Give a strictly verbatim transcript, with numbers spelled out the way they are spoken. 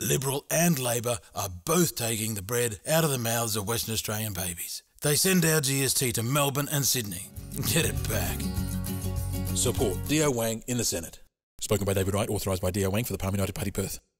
Liberal and Labor are both taking the bread out of the mouths of Western Australian babies. They send our G S T to Melbourne and Sydney. Get it back. Support Dio Wang in the Senate. Spoken by David Wright, authorised by Dio Wang for the Palm United Party, Perth.